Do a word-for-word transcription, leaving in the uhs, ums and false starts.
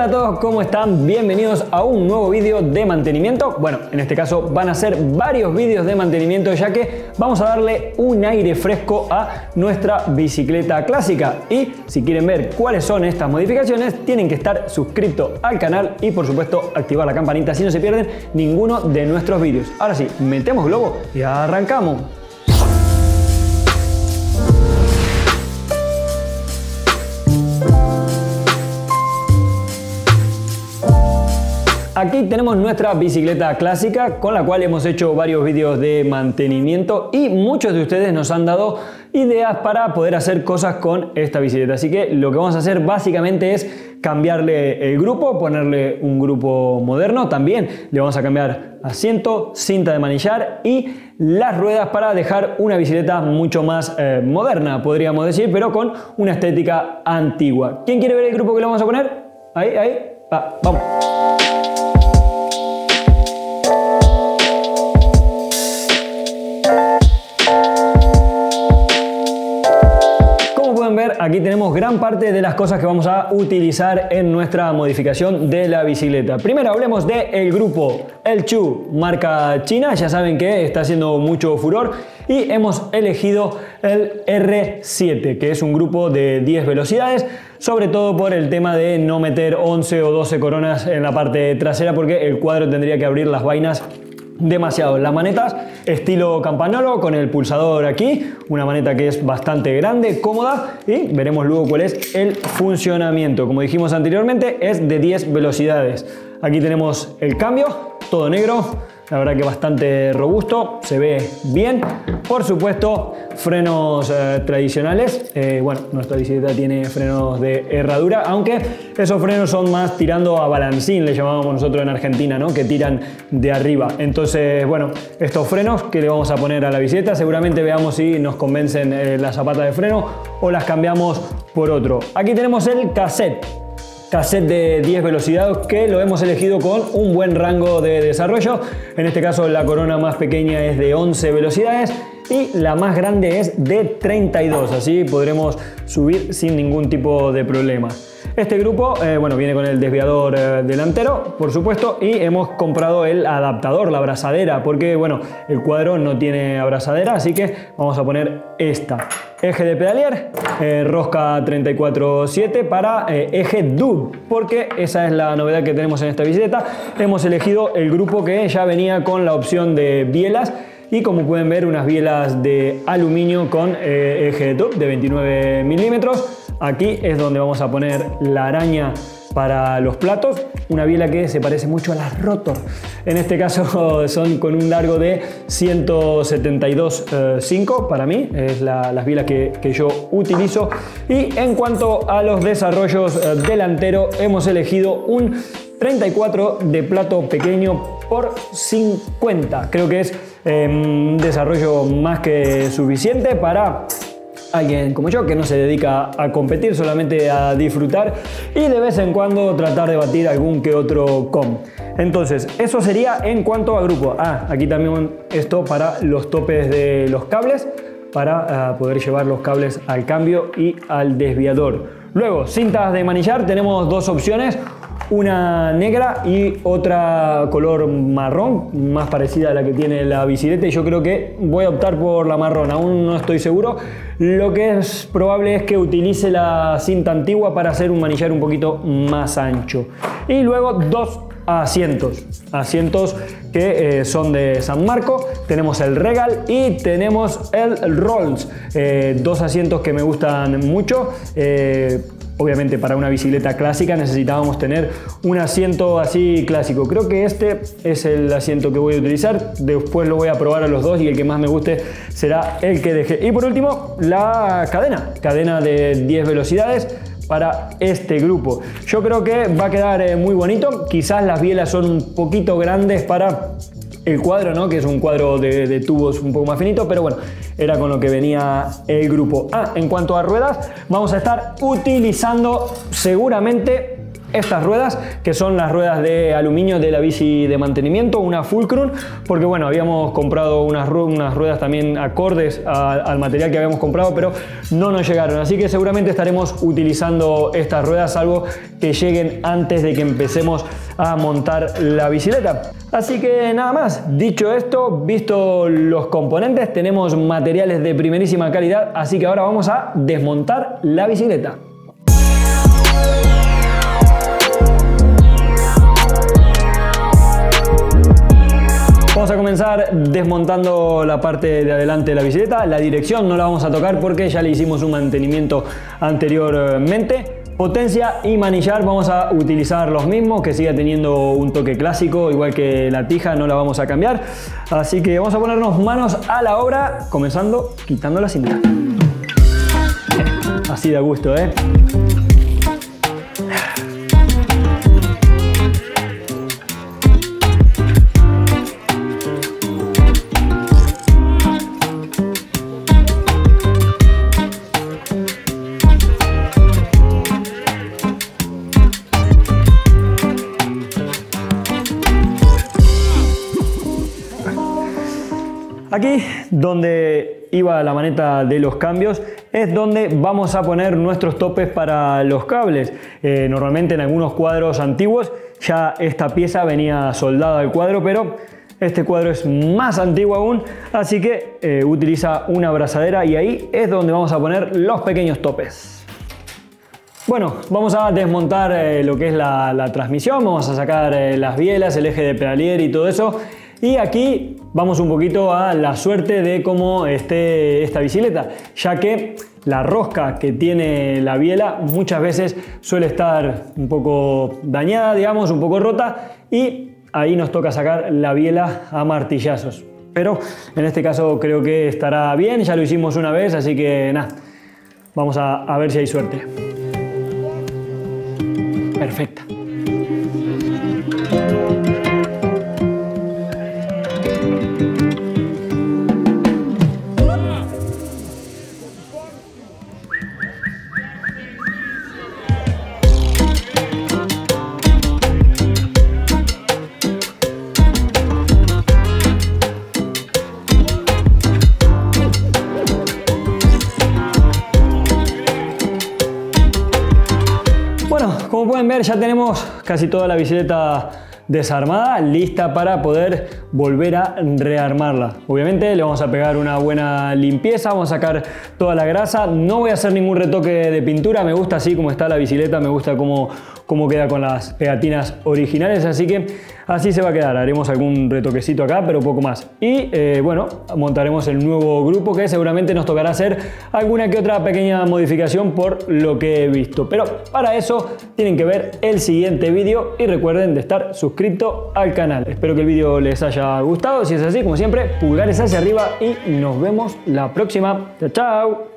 Hola a todos, ¿cómo están? Bienvenidos a un nuevo vídeo de mantenimiento. Bueno, en este caso van a ser varios vídeos de mantenimiento, ya que vamos a darle un aire fresco a nuestra bicicleta clásica. Y si quieren ver cuáles son estas modificaciones, tienen que estar suscritos al canal y por supuesto activar la campanita si no se pierden ninguno de nuestros vídeos. Ahora sí, metemos globo y arrancamos. Aquí tenemos nuestra bicicleta clásica con la cual hemos hecho varios vídeos de mantenimiento y muchos de ustedes nos han dado ideas para poder hacer cosas con esta bicicleta. Así que lo que vamos a hacer básicamente es cambiarle el grupo, ponerle un grupo moderno. También le vamos a cambiar asiento, cinta de manillar y las ruedas para dejar una bicicleta mucho más eh, moderna, podríamos decir, pero con una estética antigua. ¿Quién quiere ver el grupo que le vamos a poner? Ahí, ahí, va, vamos. Aquí tenemos gran parte de las cosas que vamos a utilizar en nuestra modificación de la bicicleta. Primero hablemos del grupo El Chu, marca china. Ya saben que está haciendo mucho furor y hemos elegido el R siete, que es un grupo de diez velocidades, sobre todo por el tema de no meter once o doce coronas en la parte trasera, porque el cuadro tendría que abrir las vainas demasiado. Las manetas estilo campanolo con el pulsador aquí, una maneta que es bastante grande, cómoda, y veremos luego cuál es el funcionamiento. Como dijimos anteriormente, es de diez velocidades. Aquí tenemos el cambio, todo negro, la verdad que bastante robusto, se ve bien. Por supuesto, frenos eh, tradicionales. Eh, bueno, nuestra bicicleta tiene frenos de herradura, aunque esos frenos son más tirando a balancín, le llamábamos nosotros en Argentina, ¿no? Que tiran de arriba. Entonces, bueno, estos frenos que le vamos a poner a la bicicleta, seguramente veamos si nos convencen eh, la zapata de freno o las cambiamos por otro. Aquí tenemos el cassette. Cassette de diez velocidades que lo hemos elegido con un buen rango de desarrollo. En este caso la corona más pequeña es de once velocidades y la más grande es de treinta y dos, así podremos subir sin ningún tipo de problema. Este grupo eh, bueno, viene con el desviador eh, delantero, por supuesto, y hemos comprado el adaptador, la abrazadera, porque bueno, el cuadro no tiene abrazadera, así que vamos a poner esta. Eje de pedalier, eh, rosca treinta y cuatro siete para eh, eje D U B, porque esa es la novedad que tenemos en esta bicicleta. Hemos elegido el grupo que ya venía con la opción de bielas, y como pueden ver, unas bielas de aluminio con eh, eje D U B de veintinueve milímetros. Aquí es donde vamos a poner la araña para los platos, una biela que se parece mucho a las Rotor. En este caso son con un largo de ciento setenta y dos punto cinco eh, para mí, es la, las bielas que, que yo utilizo. Y en cuanto a los desarrollos eh, delantero, hemos elegido un treinta y cuatro de plato pequeño por cincuenta. Creo que es eh, un desarrollo más que suficiente para alguien como yo, que no se dedica a competir, solamente a disfrutar y de vez en cuando tratar de batir algún que otro com. Entonces, eso sería en cuanto a grupo. Ah, aquí también esto para los topes de los cables, para uh, poder llevar los cables al cambio y al desviador. Luego, cintas de manillar, tenemos dos opciones. Una negra y otra color marrón, más parecida a la que tiene la bicicleta, y yo creo que voy a optar por la marrón, aún no estoy seguro. Lo que es probable es que utilice la cinta antigua para hacer un manillar un poquito más ancho. Y luego dos asientos, asientos que eh, son de San Marco. Tenemos el Regal y tenemos el Rolls, eh, dos asientos que me gustan mucho. eh, Obviamente para una bicicleta clásica necesitábamos tener un asiento así clásico. Creo que este es el asiento que voy a utilizar. Después lo voy a probar a los dos y el que más me guste será el que dejé. Y por último, la cadena. Cadena de diez velocidades para este grupo. Yo creo que va a quedar eh, muy bonito. Quizás las bielas son un poquito grandes para el cuadro, ¿no? Que es un cuadro de, de tubos un poco más finito, pero bueno, era con lo que venía el grupo. Ah, en cuanto a ruedas, vamos a estar utilizando seguramente estas ruedas, que son las ruedas de aluminio de la bici de mantenimiento, una Fulcrum, porque bueno, habíamos comprado unas, ru unas ruedas también acordes a, al material que habíamos comprado, pero no nos llegaron, así que seguramente estaremos utilizando estas ruedas, salvo que lleguen antes de que empecemos a montar la bicicleta. Así que nada más, dicho esto, visto los componentes, tenemos materiales de primerísima calidad, así que ahora vamos a desmontar la bicicleta. Vamos a comenzar desmontando la parte de adelante de la bicicleta. La dirección no la vamos a tocar porque ya le hicimos un mantenimiento anteriormente. Potencia y manillar vamos a utilizar los mismos, que siga teniendo un toque clásico, igual que la tija, no la vamos a cambiar. Así que vamos a ponernos manos a la obra, comenzando quitando la cinta. Así de gusto, ¿eh? Aquí donde iba la maneta de los cambios es donde vamos a poner nuestros topes para los cables. Eh, normalmente en algunos cuadros antiguos ya esta pieza venía soldada al cuadro, pero este cuadro es más antiguo aún, así que eh, utiliza una abrazadera y ahí es donde vamos a poner los pequeños topes. Bueno, vamos a desmontar eh, lo que es la, la transmisión, vamos a sacar eh, las bielas, el eje de pedalier y todo eso. Y aquí vamos un poquito a la suerte de cómo esté esta bicicleta, ya que la rosca que tiene la biela muchas veces suele estar un poco dañada, digamos, un poco rota, y ahí nos toca sacar la biela a martillazos. Pero en este caso creo que estará bien, ya lo hicimos una vez, así que nada, vamos a, a ver si hay suerte. Perfecta. Como pueden ver, ya tenemos casi toda la bicicleta desarmada, lista para poder volver a rearmarla. Obviamente le vamos a pegar una buena limpieza, vamos a sacar toda la grasa. No voy a hacer ningún retoque de pintura, me gusta así como está la bicicleta, me gusta cómo, cómo queda con las pegatinas originales, así que así se va a quedar. Haremos algún retoquecito acá, pero poco más. Y eh, bueno, montaremos el nuevo grupo, que seguramente nos tocará hacer alguna que otra pequeña modificación por lo que he visto. Pero para eso tienen que ver el siguiente vídeo y recuerden de estar suscritos al canal. Espero que el vídeo les haya gustado. Si es así, como siempre, pulgares hacia arriba y nos vemos la próxima. Chao, chao.